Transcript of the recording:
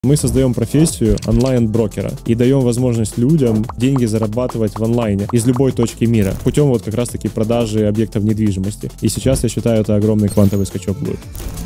Мы создаем профессию онлайн-брокера и даем возможность людям деньги зарабатывать в онлайне из любой точки мира путем вот как раз-таки продажи объектов недвижимости. И сейчас, я считаю, это огромный квантовый скачок будет.